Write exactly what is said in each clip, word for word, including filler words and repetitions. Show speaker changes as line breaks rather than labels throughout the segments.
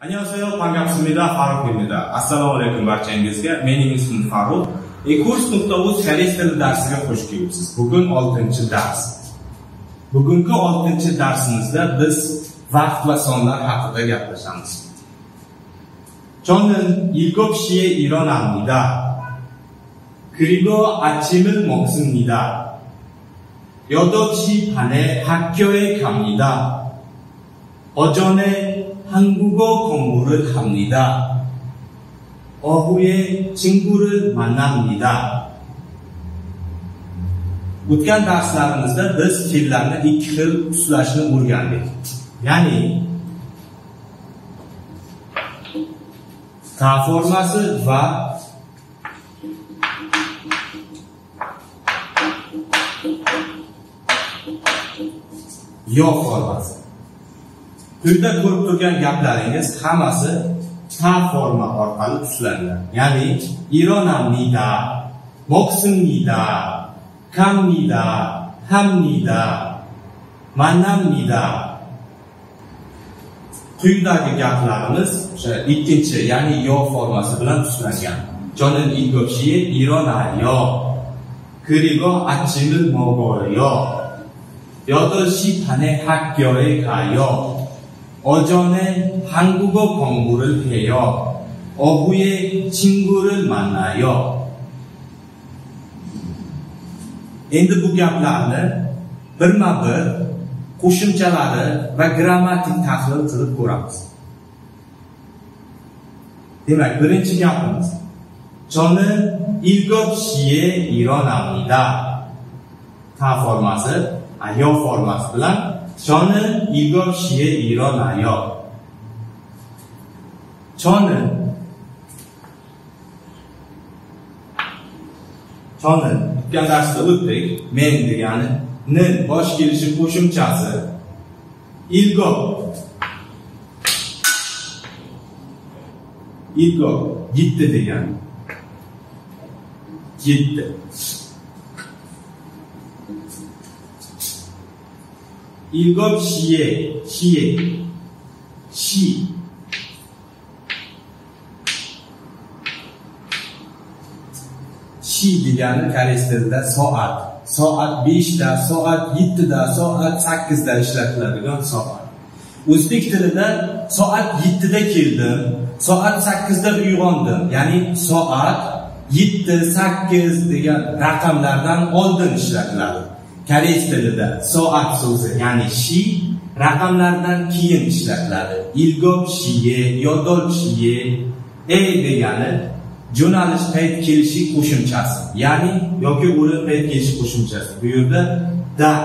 안녕하세요. 반갑습니다. 파룩입니다. Assalomu alaykum barchangizga. Mening ismim Faruk. E-kurs nuqta uz koreys tili darsiga xush kelibsiz. Bugun oltinchi dars. Bugungi oltinchi darsimizda biz vaqt va sonlar haqida gaplashamiz. 저는 일곱 시에 일어납니다. 그리고 아침을 먹습니다. 여덟 시 반에 학교에 갑니다. 오전에 한국어 공부를 합니다. 오후에 친구를 만납니다. O'tgan darslarimizda biz fe'llarni ikki xil uslashni o'rgandik. Ya'ni ta formasi va yo formasi. Quyida ko'rib turgan gaplaringiz hammasi ta forma orqali ushlangan. Ya'ni 일어납니다, 먹습니다, 갑니다, 합니다, 만납니다. Quyidagi gaplarimiz o'sha ikkinchi, ya'ni yo formasi bilan ushlangan. 저는 일곱 시에 일어나요. 그리고 아침을 먹어요. 여덟 시 반에 학교에 가요. 오전에 한국어 공부를 해요. 오후에 친구를 만나요. Endi bu gaplarni birma-bir qo'shimchalari va grammatik tahlil qilib ko'ramiz. Demak, birinchi gapimiz. 저는 일곱 시에 일어납니다. ta formasi, yo formasi bilan 저는 일곱 시에 일어나요. 저는 저는 o'tgan darsda o'tdik. Men degani 는 bosh kelishi qo'shimchasi 일곱 일곱 yetti degani yetti 일곱 시에 시에 시 시 degani koreys tilida soat. Soat beshda, soat yettida, soat sakkizda ishlatiladigan soat. O'zbek tilida soat yettida keldim, soat sakkizda uyg'ondim. Ya'ni soat yetti, sakkiz degan raqamlardan oldin ishlatiladi. Koreys tilida soat so'zi, ya'ni shi raqamlardan keyin ishlatiladi. 일곱 시에, 여덟 시에, e degani jo'nalish payt kelishi qo'shimchasi, ya'ni yoki o'rin payt kelishi qo'shimchasi. Bu yerda da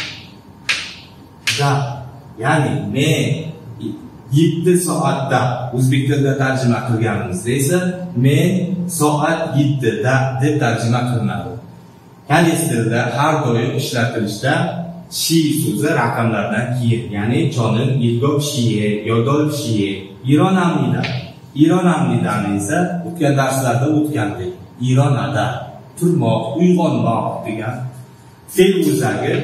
da, ya'ni men yetti soatda, o'zbek tilida tarjima qilganimizda esa men soat yettida deb tarjima qilinadi. Koreys tilida har doim ishlatilishda shi so'zi raqamlardan keyin, ya'ni 저는 일곱 시에, 여덟 시에 일어납니다. 일어납니다는 esa o'tgan darslarda o'tgandek. 일어나다, turmoq, uyg'onmoq degan fe'l o'zagi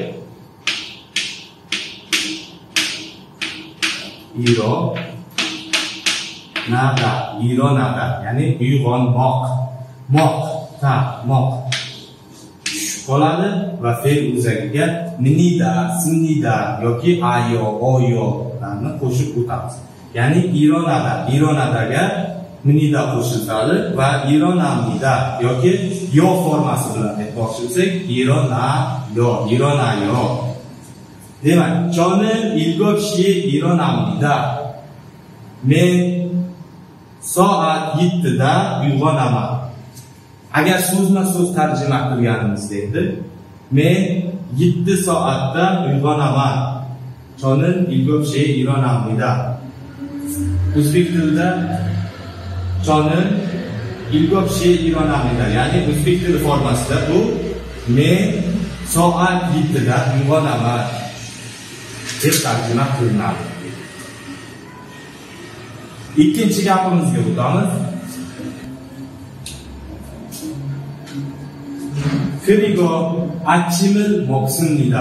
일어나다, 일어나다, ya'ni uyg'onmoq, moq, ta, moq qoladi va fe'l o'zagiga minida, sinida yoki ayo, oyolarni qo'shib o'tamiz. Ya'ni 일어나다, 일어나다ga minida qo'shiladi va 일어납니다 yoki yo formasi bilan aytmoqchi bo'lsak 일어나요, 일어나요. Demak, 저는 일곱 시에 일어납니다. Men soat yettida uyg'onaman. Agar so'zma-so'z tarjima qilganimizda endi men yetti soatda uyg'onaman. 저는 일곱 시에 일어납니다. o'zbek tilida 저는 일곱 시에 일어납니다. ya'ni o'zbek tili formasida bu men soat yettida uyg'onaman deb tarjima qilinadi. Ikkinchi gapimizga o'tamiz. 그리고 아침을 먹습니다.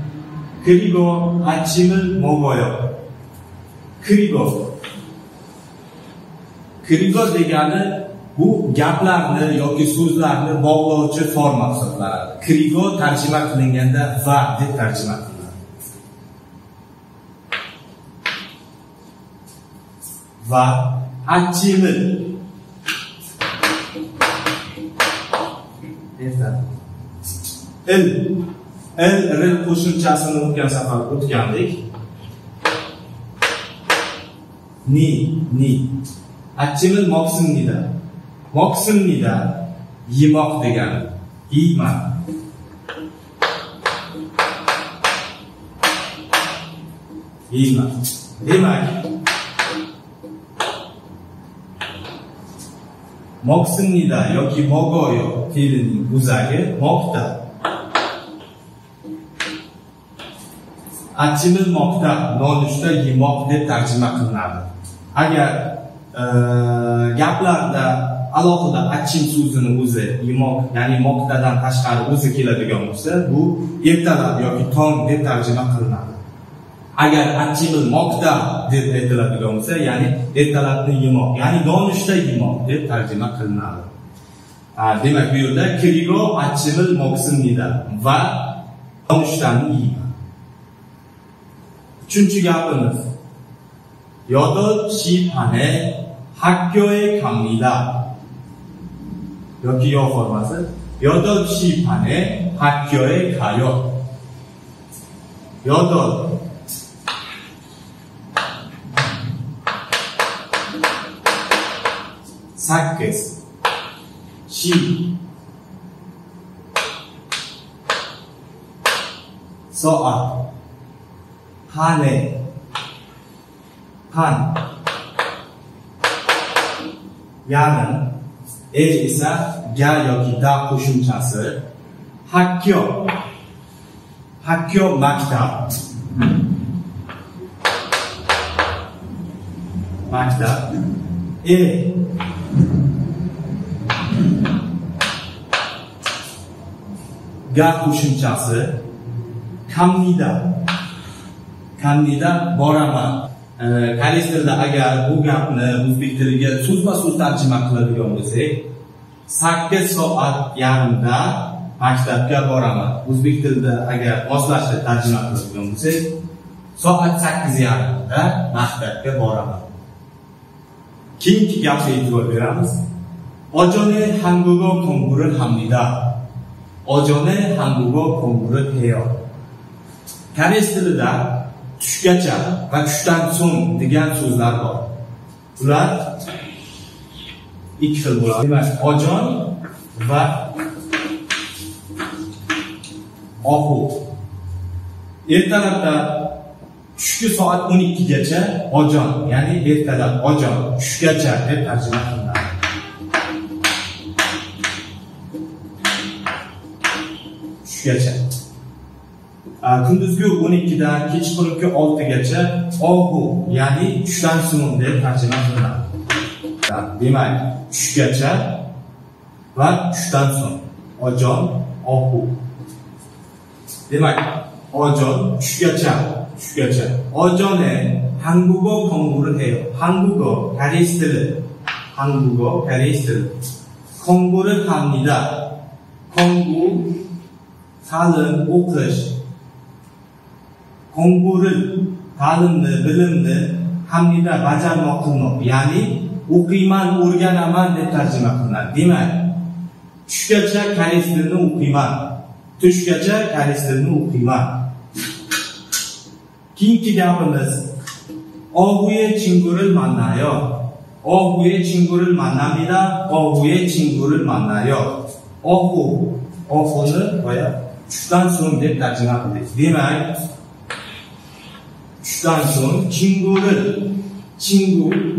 그리고 아침을 먹어요. 그리고 Kirigo degani bu gaplarni yoki so'zlarni bog'lovchi forma hisoblanadi. Kirigo tarjima qilinganda va deb tarjima qilinadi. Va achchig'il. il il il qo'shimchasini o'tgan safar o'tgandik. ni ni achchig'il moqsimnida. Moqsimnida yemoq degani. Yeyman. Yeyman. Demak, moqsimnida yoki mogoyo fe'lining o'zagi moqda. Achchig'ilmoqda, nonushta yemoq deb tarjima qilinadi. Agar e, gaplarda alohida achching so'zini o'zi yemoq, ya'ni moqtadan tashqari o'zi keladigan bo'lsa, bu ertalab yoki tong deb tarjima qilinadi. Agar achchig'ilmoqda deb aytiladigan bo'lsa, ya'ni ertalabni yemoq, ya'ni nonushta yemoq deb tarjima qilinadi. Demak, bu yerda kirigo achchig'ilmoqsimnida va nonushtani yeyman. Uchinchi gapimiz. 여덟 시 반에 학교에 갑니다. 여기 요 포맷은 여덟 시 반에 학교에 가요. 여덟 사케스 시 서아 한해 한 야는 에이사 야 여기다 qo'shimchasi 학교 학교 maktab maktab e ga qo'shimchasi 갑니다 갑니다 boraman. Koreys tilida agar bu gapni o'zbek tiliga so'zma-so'z tarjima qiladigan bo'lsak, sakkiz soat yarimda maktabga boraman. O'zbek tilida agar moslashtirib tarjima qiladigan bo'lsak, soat sakkiz yarimda maktabga boraman. Keyingi gapga e'tibor beramiz. 오전에 한국어 공부를 합니다. 오전에 한국어 공부를 해요. Koreys tilida tushgacha va tushdan so'ng degan so'zlar bor. Ular ikki xil bo'ladi. Demak, ojon va ohu. Ertalabda tushki soat o'n ikki gacha ojon, ya'ni ertalab ojon, tushgacha deb tarjima qilinadi. Tushgacha. Kunduzgi o'n ikkidan kechqurungi oltigacha ohu, ya'ni tushdan so'ng deb tarjima qilinadi. Demak, tushgacha va tushdan so'ng ojon, ohu. Demak, ojon tushgacha, tushgacha. 오전에 한국어 공부를 해요. 한국어 koreys tili, 한국어 koreys tili. 공부를 합니다. 공부 ta'lim, o'qish. 공부를 ta'limni, bilimni hamida bajarmoq qilmoq, ya'ni o'qiyman, o'rganaman deb tarjima qilinadi. Demak, tushgacha koreys tilini o'qiyman, tushgacha koreys tilini o'qiyman. Keyingi gapimiz 오후에 친구를 만나요. 오후에 친구를 만납니다. 오후에 친구를 만나요. 오후, 오후는 뭐야? tushdan so'ng deb tarjima qildik. Demak, tushdan so'ng 친구를, 친구,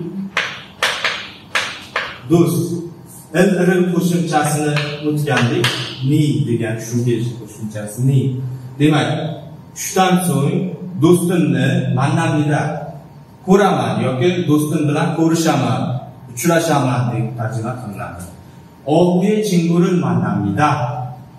do'st. il qo'shimchasini o'tgandik. ni degan tushuncha qo'shimchasi ni. Demak, tushdan so'ng do'stimni manamnida ko'raman yoki do'stim bilan ko'rishaman, uchrashaman deb tarjima qilinadi. 오후에 친구를 만납니다.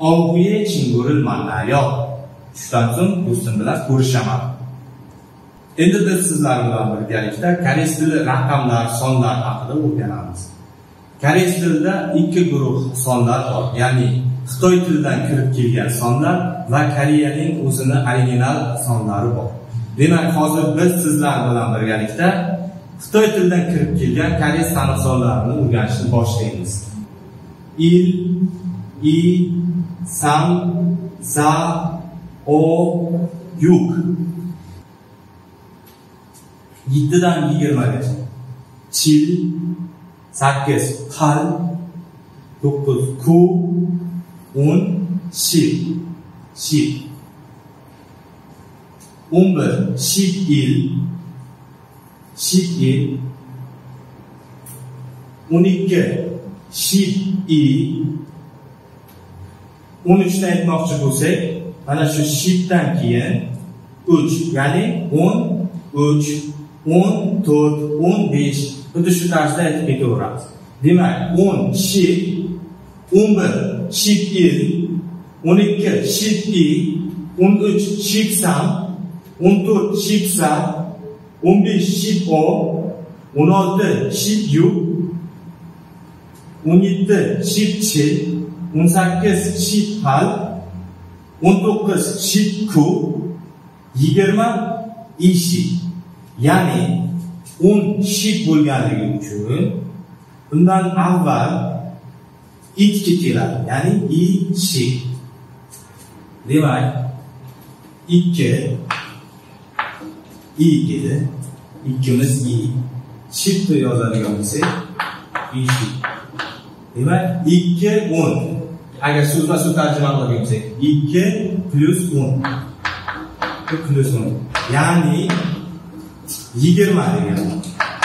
오후에 친구를 만나요. tushdan so'ng do'stim bilan ko'rishaman. Endi biz sizlar bilan birgalikda koreys tili raqamlar, sonlar haqida o'rganamiz. Koreys tilida ikki guruh sonlar bor, ya'ni Xitoy tilidan kirib kelgan sonlar va Koreyaning o'zini original sonlari bor. Demak, hozir biz sizlar bilan birgalikda Xitoy tilidan kirib kelgan koreys taniq sonlarini o'rganishni boshlaymiz. Il, i, sam, sa, o, yuk. yettidan yigirmagacha. Chil, sakkiz, qal, to'qqiz, ku, o'n, shib, shib. o'n bir, shib il, shib il. o'n ikki, shib i. o'n uchni aytmoqchi bo'lsak, mana shu shibdan keyin uch, ya'ni o'n uch, o'n to'rt, o'n besh, xuddi shu tarzda aytib ketaveramiz. Demak, o'n shib, o'n bir shib il, o'n ikki shib i, o'n uch shib sam, o'n to'rt shib sa, o'n besh shib o, o'n olti shib yu, o'n yetti shib chi, o'n sakkiz shib hal, o'n to'qqiz shib ku, yigirma ishi. Ya'ni o'n shib bo'lganligi uchun undan avval itki keladi, ya'ni i shib. Demak, ikki i edi, ikkimiz i, shibni yozadigan bo'lsak, i shib. Demak, ikki o'n. Agar so'zma-so'z tarjima qiladigan bo'lsak, ikki plus o'n. plus o'n. Ya'ni yigirma degani.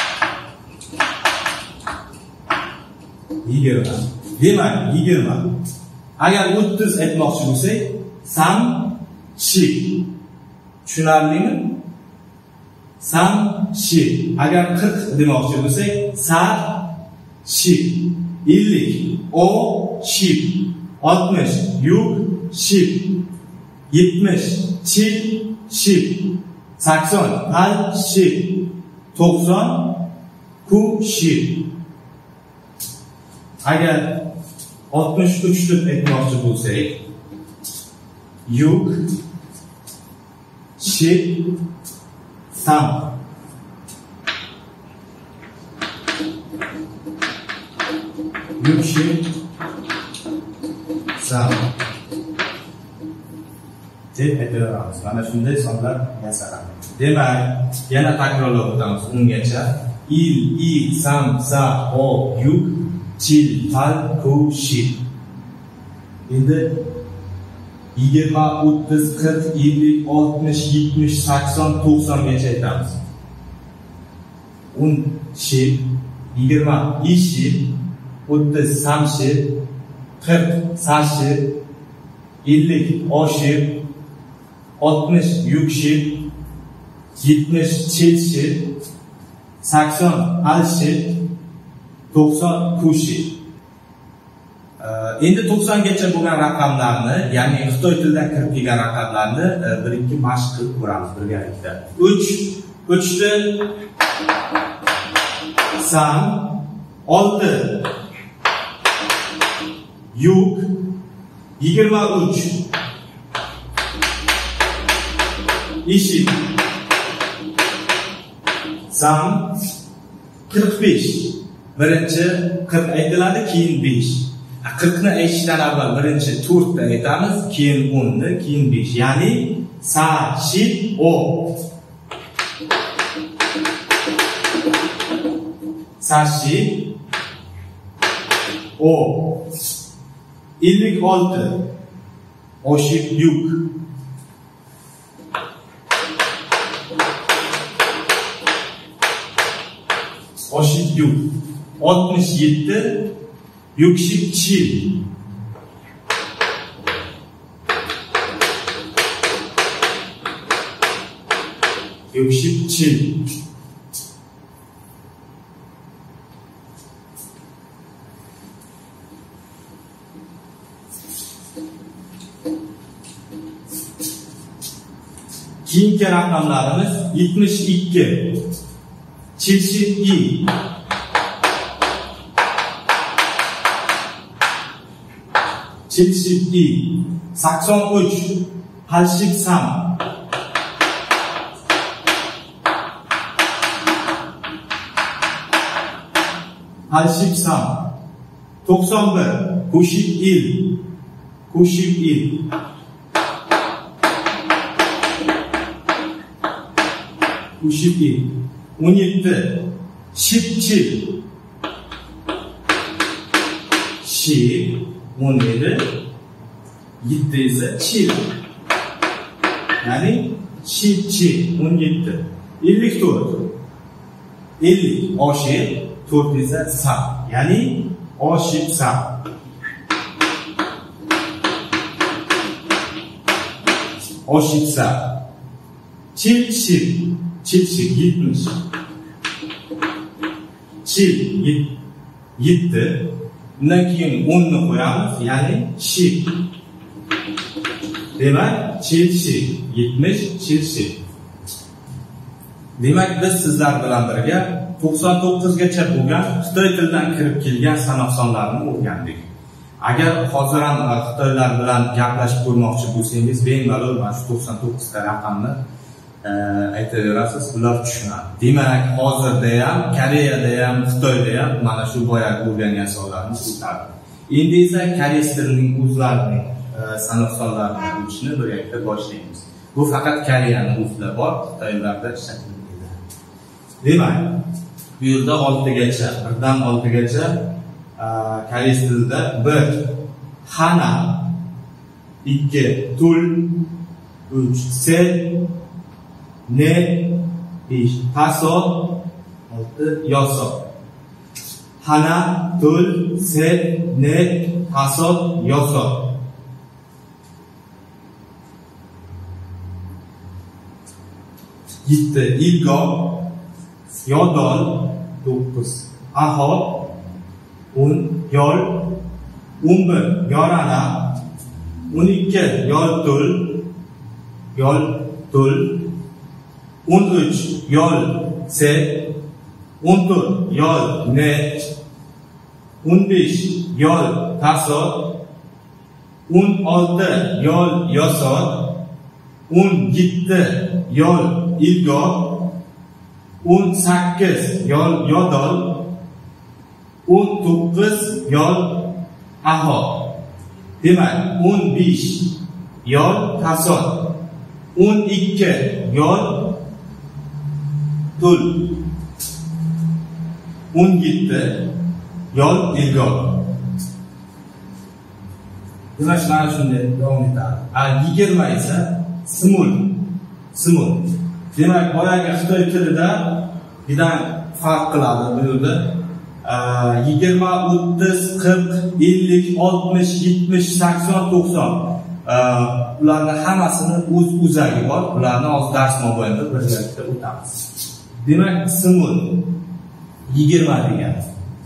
yigirma. Demak, yigirma. Agar o'ttiz aytmoqchi bo'lsak, sam shib. Tushunarlimi? Sam shib. Agar qirq demoqchi bo'lsak, sa shib. ellik o shib. oltmish yuk shib. yetmish chil shib. sakson hal shib. to'qson ku shib. Agar oltmish uch deb aytmoqchi bo'lsak, yuk shib sam. Yuk shib sam deb aytaveramiz. Mana shunday sonlar yasaladi. Demak, yana takrorlab o'tamiz ungacha. Il, i, sam, sa, o, yuk, chil, fal, ku, shib. Endi yigirma, o'ttiz, qirq, ellik, oltmish, yetmish, sakson, to'qson gacha aytamiz. o'n shib, yigirma i shib, o'ttiz sam shib, qirq sa shib, ellik o shib, oltmish yuk shib, yetmish chil shib, sakson al shib, to'qson ku shib. Endi to'qsongacha bo'lgan raqamlarni, ya'ni Xitoy tilidan kirib kelgan raqamlarni bir ikki mashq qilib ko'ramiz birgalikda. uch, uchni sam, olti yuk, yigirma uch ishi, sam, qirq besh. Birinchi qirq aytiladi, keyin besh. qirqni aytishdan avval birinchi to'rtni aytamiz, keyin o'nni, keyin besh. Ya'ni sa, shib, o. Sa, shib, o. ellik olti o shib, yuk. O shib, yuk. oltmish yetti yuk shib, chil. Yuk shib, chil. Keyingi raqamlarimiz yetmish ikki, 칠십이, 칠십이, sakson uch, 팔십삼, 팔십삼, to'qson bir, 구십일, 구십일, 구십일, o'n yetti, 십칠, 십, o'n yedi, yetti esa 칠, ya'ni 십칠, o'n yetti, ellik to'rt, ellik, oshir, to'rt esa sam, ya'ni oshib sam. oshib sam. 칠십, 칠십, yetmish, 칠, yetti, undan keyin o'nni qo'yamiz, ya'ni shib. Demak, 칠십, yetmish, 칠십. Demak, biz sizlar bilan birga to'qson to'qqizgacha bo'lgan Xitoy tilidan kirib kelgan sanoq sonlarni o'rgandik. Agar hozir ham Xitoylar bilan gaplashib ko'rmoqchi bo'lsangiz, bemalol mana shu to'qson to'qqizta raqamni aytaverasiz, ular tushunadi. Demak, hozirda ham, Koreyada ham, Xitoyda ham mana shu boyagi o'rgangan sonlarni o'tadi. Endi esa koreys tilining o'zlarining sanoq sonlarini o'qishni birgalikda boshlaymiz. Bu faqat Koreyaning o'zida bor, Xitoylarda ishlatilmaydi. Demak, bu yerda oltigacha, birdan oltigacha koreys tilida bir hana, ikki tul, uch sel, ne, besh taso, olti yoso. Hana, tul, sel, ne, taso, yoso. yetti ilgo, yodol, to'qqiz ahob, o'n yol, o'n bir yorana, o'n ikki yoltul, yoltul, o'n uch yol se, o'n to'rt yol ne, o'n besh yol taso, o'n olti yol yoso, o'n yetti yol ilgo, o'n sakkiz yol yodol, o'n to'qqiz yol ahob. Demak, o'n besh yol tasod, o'n ikki yol tul, o'n yetti yol ilgo. Demak, mana shunday davom etadi. A yigirma esa simul, simul. Demak, boyagi Xitoy tilida bidan farq qiladi bu yerda. yigirma, o'ttiz, qirq, ellik, oltmish, yetmish, sakson, to'qson. Ularning hammasini o'z o'zagi bor. Ularni hozir dars mobaynida birgalikda o'tamiz. Demak, simul yigirma degani.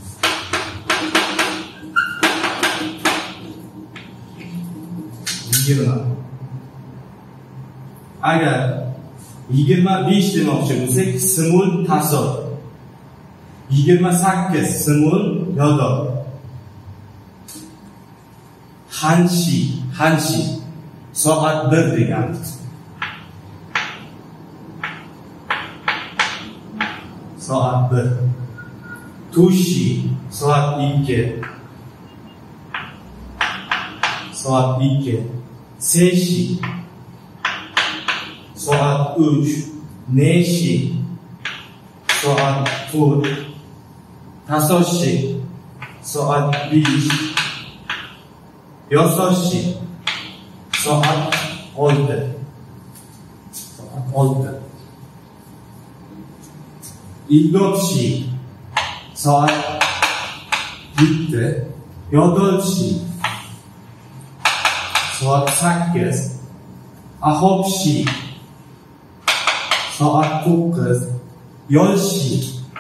yigirma. Agar yigirma besh demoqchi bo'lsak, simul tasod. yigirma sakkiz simul yodol. Hanshi, hanshi soat bir degani. Soat bir. Tushi soat ikki. Soat ikki. Seshi soat uch. Neshi soat to'rt. Tasoshi soat besh. Yososhi soat olti. Soat olti. Ilgopshi soat yetti. Yodolshi soat sakkiz. Ahobshi soat to'qqiz. Yolshi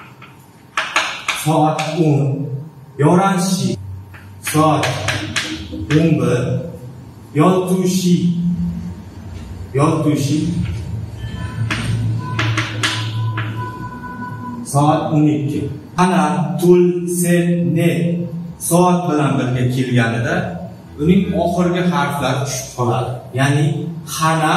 soat o'n. Yoranshi soat o'n bir. Yoltushi Yoltushi soat o'n ikki. Ana, tul, set, ne soat bilan birga kelganida uning oxirgi harflari tushib qoladi. Ya'ni xana,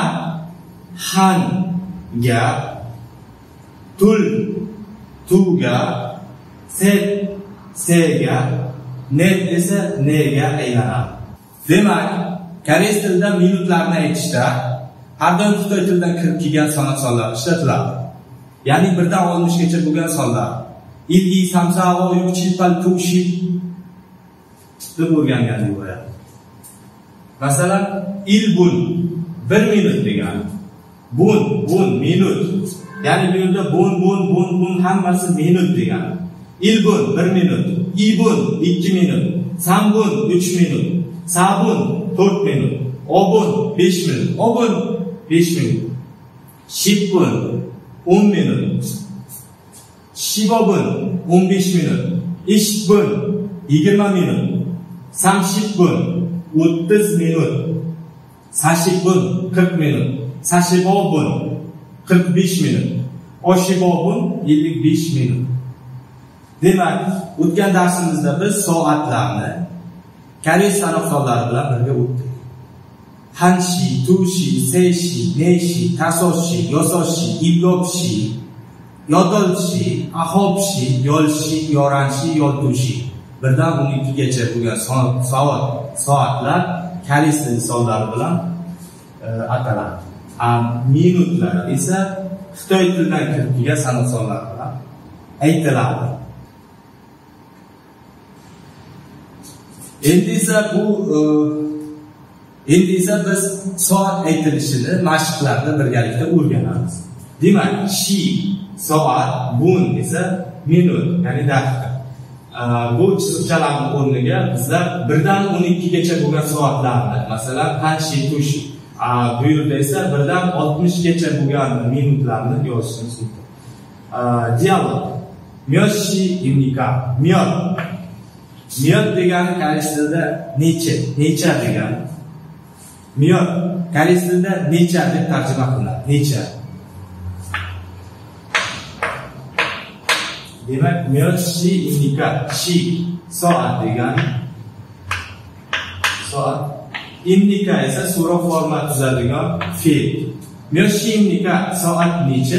xanga, tul, tuga, set, sega, net esa nega aylanadi. Demak, koreys tilida minutlarni aytishda har doim xitoy tilidan kirib kelgan sanat sonlar ishlatiladi. Ya'ni birdan oltmishgacha bo'lgan sonlar. ilgi, samsavo, yukchilpal, tushi deb o'rgangandik bo'ya. Masalan, ilbun bir minut degani. Bun, bun minut. Ya'ni bu yerda bun, bun, bun, bun hammasi minut degani. Ilbun bir minut, ibun ikki minut, sambun uch minut, sabun to'rt minut, obun besh minut, obun besh minut, shibun o'n minut, shibobun o'n besh minut, ishbun yigirma minut, samshibun o'ttiz minut, sashibun qirq minut, sashibobun qirq besh minut, oshibobun ellik besh minut. Demak, o'tgan darsimizda biz soatlarni koreys sanoq sonlari bilan birga o'tdik. Hanshi, tushi, seishi, neishi, tasoshi, yososhi, iblopshi, yodolshi, ahobshi, yolshi, yoranshi, yoltushi. Birdan o'n ikkigacha bo'lgan soat, soatlar koreys tili sonlari bilan e, ataladi. A minutlar esa xitoy tilidan kirib kelgan sanoq sonlari bilan aytiladi. Endi esa bu endi esa biz soat aytilishini mashqlarda birgalikda o'rganamiz. Demak, shi soat, bun esa minut, ya'ni daqiqa. Bu chiziqchalarning o'rniga bizlar birdan o'n ikkigacha bo'lgan soatlarni, masalan, hanshi, tushi, bu yerda esa birdan oltmishgacha bo'lgan minutlarni yozishimiz mumkin. Dialog. Myoshi imnika. Myot. Myot degani koreys tilida necha, necha degani. Myot koreys tilida necha deb tarjima qilinadi. Necha. Demak, myot shi imnika, shi soat degani. Soat. Imnika esa so'roq forma tuzadigan fe'l. Myot shi imnika soat necha?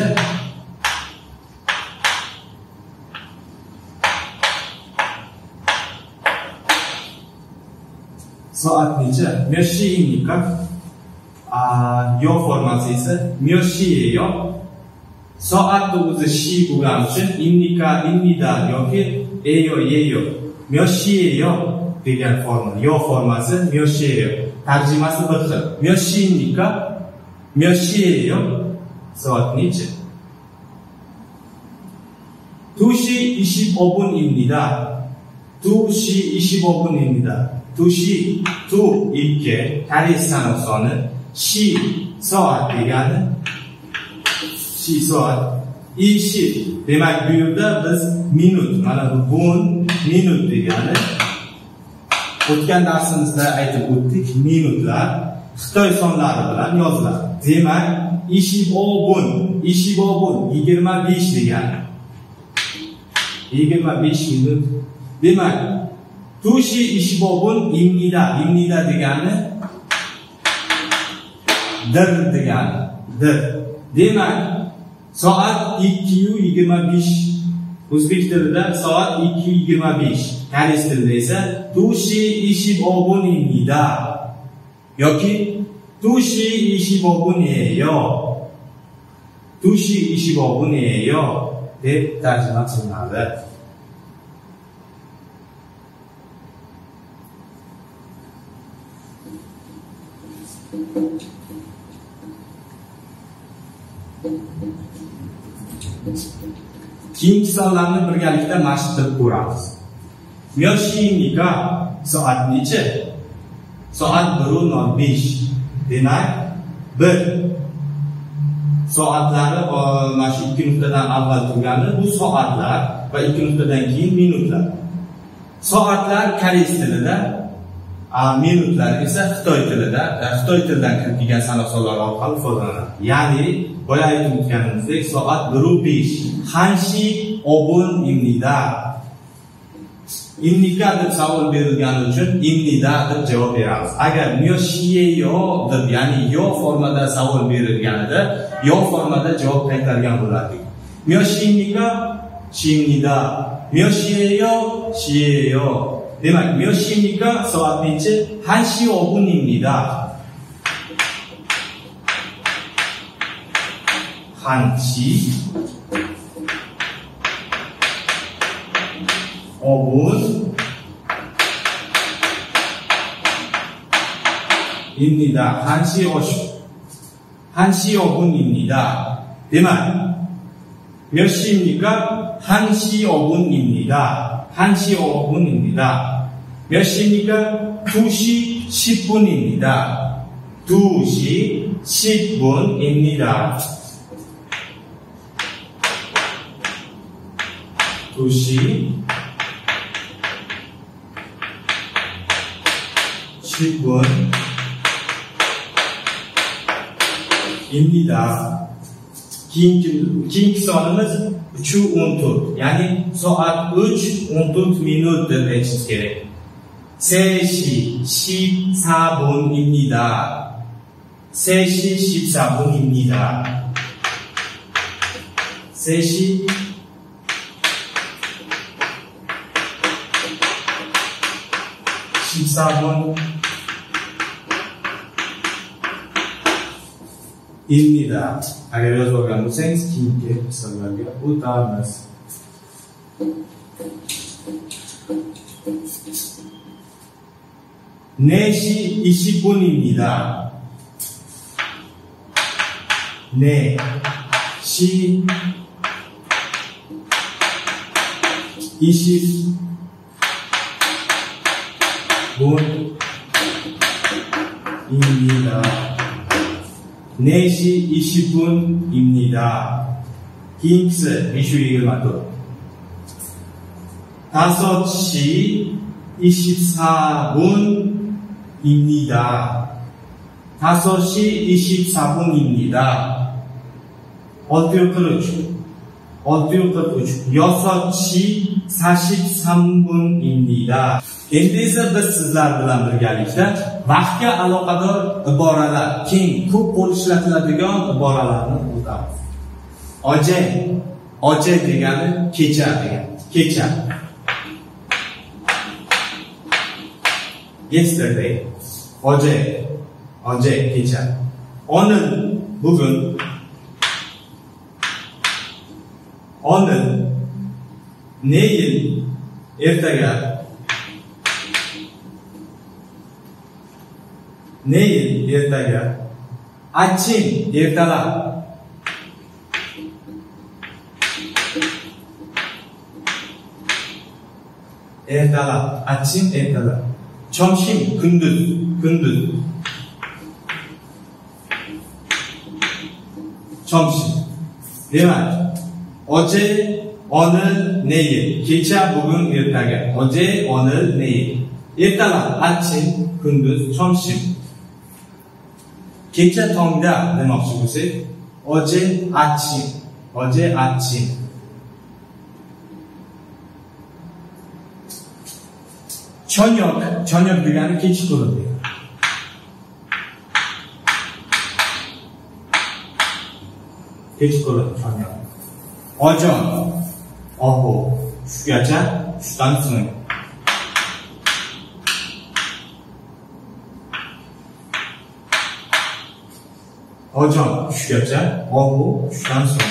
Soat necha? Myoshi imnika. A yo formasi esa myoshi yo. Soatni o'zi shi bo'lgani uchun imnika, imnida yoki eyo, yeyo. Myoshi yo degan forma, yo formasi myoshi yo. Tarjimasi bir xil. Myoshi imnika, myoshi yo. Soat necha? Tushi ishibobun imnida. Tushi ishibobun imnida. Tushi, tu ikki, koreys sanoq soni, shi soat degani, shi soat, ishi, demak bu yerda biz minut, mana bu bun minut degani. O'tgan darsimizda aytib o'tdik, minutlar xitoy sonlari bilan yoziladi. Demak, ishibobun, ishibobun yigirma besh degani. yigirma besh minut. Demak, tushi ishibobun imnida, imnida degani dir degani, dir. Demak, soat ikki yu yigirma besh. O'zbek tilida soat ikki yu yigirma besh. Koreys tilida esa tushi ishibobun imnida yoki tushi ishibobun yo. Tushi ishibobun yo deb tarjima qilinadi. Keyingi sonlarni birgalikda mashq qilib ko'ramiz. Myoshi imnika soat necha? Soat bir nol besh. Demak, bir soatlari mana shu ikki nuqtadan avval turgani bu soatlar va ikki nuqtadan keyin minutlar. Soatlar koreys tilida, a minutlar esa xitoy tilida, xitoy tilidan kirib kelgan sanoq sonlar orqali ifodalanadi. Ya'ni boya aytib o'tganimizdek soat bir besh bir o bun입니다. imnika deb savol berilgani uchun imnida deb javob beramiz. Agar myoshieyo deb ya'ni yo formada savol berilganida yo formada javob qaytargan bo'lardik. myoshimnika shimnida, myoshieyo shieyo. Demak, myoshimnika soat nechi? bir o bun입니다. 한시 오 분 입니다. 한시 오십 한시 오 분입니다. 대만 몇 시입니까? 한시 오 분입니다. 한시 오 분입니다. 몇 시입니까? 두 시 십 분입니다. 두 시 십 분입니다. 두 시 십 분입니다. keyingi sonimiz uch o'n to'rt, ya'ni soat uch o'n to'rt minut deb aytishimiz kerak. 세 시 십사 분입니다. 세 시 십사 분입니다. 세 시 십사 분 입니다. Agar yozib olgan bo'lsangiz, keyingi misollarga o'tamiz. 네 시 이십 분입니다. 네 시 이십 분입니다. 네 시 이십 분입니다. 긴스 미슈리를 맡도 다섯 시 이십사 분입니다. 다섯 시 이십사 분입니다. 어때요, 그렇죠? 어때요, 그렇죠? 여섯 시 사십삼 분입니다. Endi esa biz sizlar bilan birgalikda vaqtga aloqador iboralar, keng ko'p qo'l ishlatiladigan iboralarni o'tamiz. Oje, oje degani kecha degani, kecha. Yesterday, oje, oje kecha. Onin bugun, onin neil ertaga. 내일 ertaga, 아침 ertalab, ertalab, 아침 ertalab, 점심 kunduz, kunduz, 점심. demak, 어제, 오늘, 내일, kecha, bugun, ertaga, 어제, 오늘, 내일, ertalab, 아침, kunduz, 점심. kecha tongda demoqchi bo'lsak, 어제 아침, 어제 아침. 저녁, 저녁 degani kechqurun degani. kechqurun, 저녁. 어전, 어호, shugacha, shundan so'ng. 어전, shugacha, 어후, shundan so'ng.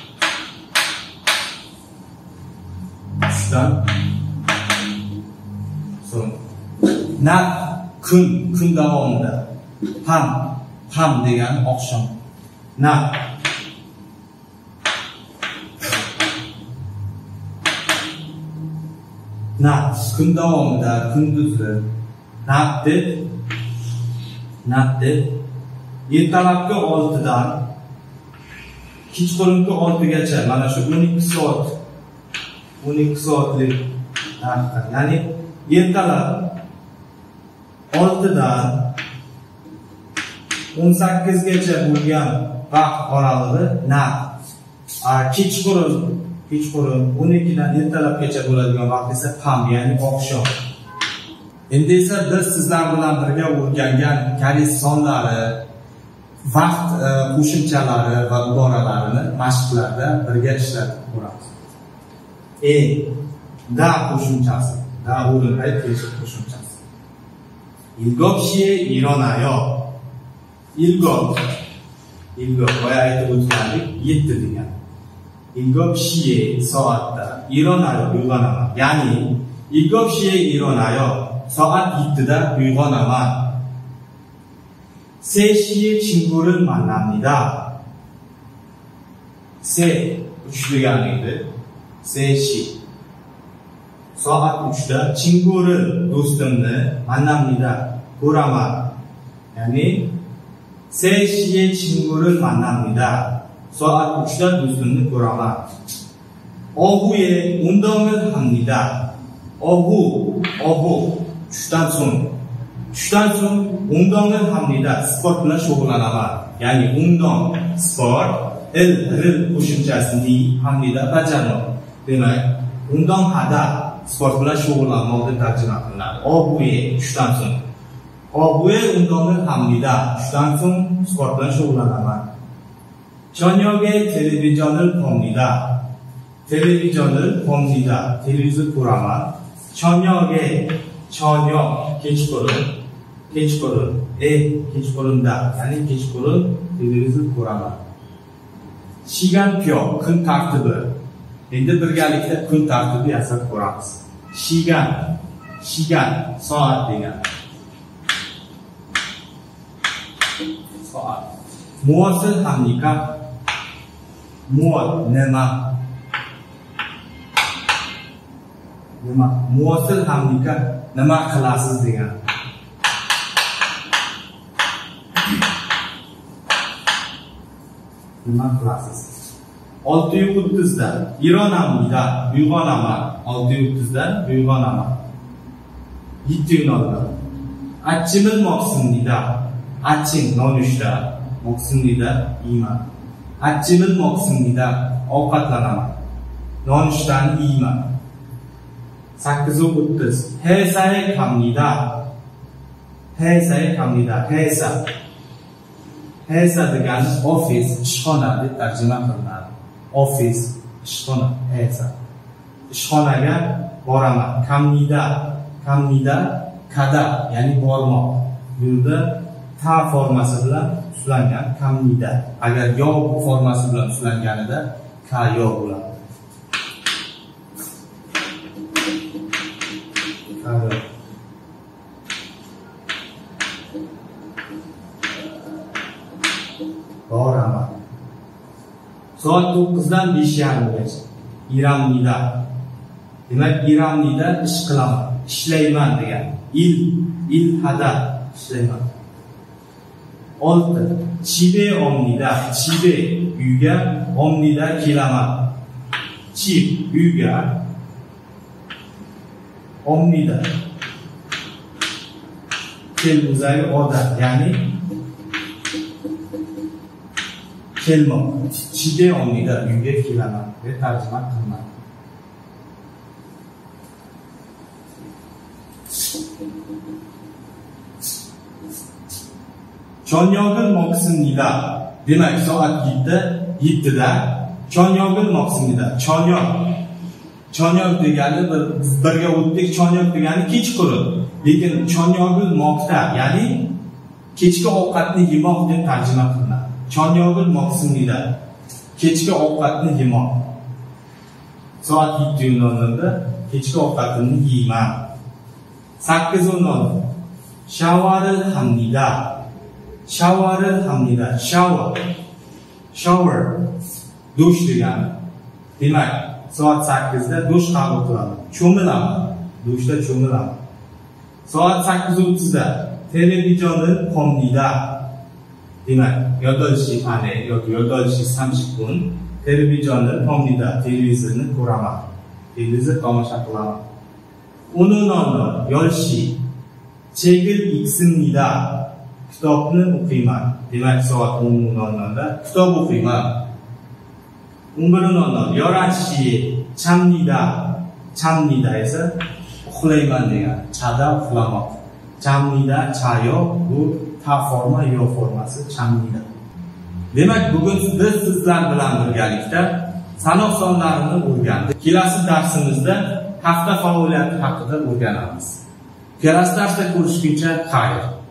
shundan so'ng. Nat, kun, kun davomida. Pam, pam degani oqshom. Nat. Nat, kun davomida, kunduzi. Nat deb, nat deb. ertalabki oltidan kechqurungi oltigacha mana shu o'n ikki soat o'n ikki soatlik narxlar, ya'ni ertalab oltidan o'n sakkizgacha bo'lgan vaqt oralig'i na. Kechqurun, kechqurun o'n ikkidan ertalabgacha bo'ladigan vaqt esa pam, ya'ni oqshom. Endi esa biz sizlar bilan birga o'rgangan koreys sonlari, vaqt qo'shimchalari va iboralarini mashqlarda birga ishlatib ko'ramiz. E, da qo'shimchasi, da o'rin ayt qo'shimchasi. 일곱 시에 일어나요. 일곱, 일곱, boya aytib o'tgandik, yetti degan. 일곱 시에 soatda 일어나요, uyg'onaman. Ya'ni 일곱 시에 일어나요. soat yettida uyg'onaman. 세 시에 친구를 만납니다. 세, uch deganingdi. 세 시. soat uchda 친구를, do'stimni 만납니다. ko'raman. Ya'ni 세 시에 친구를 만납니다. soat uchda do'stimni ko'raman. 오후에 운동을 합니다. 오후, 오후, tushdan so'ng. tushdan so'ng 운동을 합니다. sport bilan shug'ullanaman. Ya'ni 운동, sport, il, ril qo'shimchasini hamida bajarmoq. Demak, 운동하다, sport bilan shug'ullanmoq deb tarjima qilinadi. 오후에 tushdan so'ng. 오후에 운동을 합니다. tushdan so'ng sport bilan shug'ullanaman. 저녁에 텔레비전을 봅니다. 텔레비전을 봅니다. 텔레비전 보라만. 저녁에, 저녁, kechqurun, kechqurun, e, kechqurunda, ya'ni kechqurun televizor ko'raman. 시간표, kun tartibi. Endi birgalikda kun tartibi yasab ko'ramiz. 시간, 시간, soat degan. soat. 무엇을 합니까? 무엇, nima? nima? 무엇을 합니까? nima qilasiz degan. nima qilasiz? olti o'ttizda 일어납니다. uyg'onaman. olti o'ttizda uyg'onaman. yetti nolda 아침을 먹습니다. 아침 nonushta, 먹습니다. yeyman. 아침을 먹습니다. ovqatlanaman. nonushtani yeyman. sakkiz o'ttiz 회사에 갑니다. 회사에 갑니다. 회사. 회사 degani ofis, ishxona deb tarjima qilinadi. ofis, ishxona, 회사. ishxonaga boraman. 갑니다. 갑니다. kada, ya'ni bormoq. Bu yerda ta formasi bilan ushlangan 갑니다. Agar yo formasi bilan ushlanganida ka yo bo'ladi. boraman. soat to'qqizdan besh yarimgacha iramnida. Demak, iramnida ish qilaman, ishlayman degan. il, il hada, ishlayman. olti. 집에 옵니다. 집에, uyga, 옵니다, kelaman. 집, uyga, 옵니다. kelguzagi odat, ya'ni kelmoq. 집에 옵니다. uyga kelaman deb tarjima qilinadi. 저녁을 먹습니다. demak, soat yetti, yettida 저녁을 먹습니다. 저녁. 저녁 degani biz birga o'tdik. 저녁 degani kechqurun. Lekin 저녁을 먹다, ya'ni kechki ovqatni yemoq deb tarjima qilinadi. 저녁을 먹습니다. kechki ovqatni yemoq. soat yetti nolda kechki ovqatni yeyman. sakkiz nol 샤워를 합니다. 샤워를 합니다. 샤워. shower. dush degani. Demak, soat sakkizda dush qabul qiladi. Cho'milaman. Dushda cho'milaman. soat sakkiz o'ttizda televizorni 봅니다. demak, 여덟 시 반에 yoki 여덟 시 삼십 분 televizorni 봅니다. televizorni ko'raman. televizor tomosha qilaman. o'n nol nol 열 시 책을 읽습니다. Kitobni o'qiyman. Demak, soat o'n nol nolda kitob o'qiyman. o'n bir nol nol yorachi chamnida. Chamnida esa uxlayman degani. Chada uxlamoq. Chamnida chayo bu ta forma yo formasi chamnida. Demak, bugun biz sizlar bilan birgalikda sanoq sonlarini o'rgandik. Kelasi darsimizda hafta faoliyati haqida o'rganamiz. Kelasi darsda ko'rishguncha xayr.